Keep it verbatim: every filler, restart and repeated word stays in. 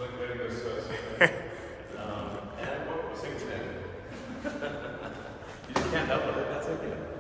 like letting this uh, sink in. um, and what was singing then? You just can't help it. That's okay.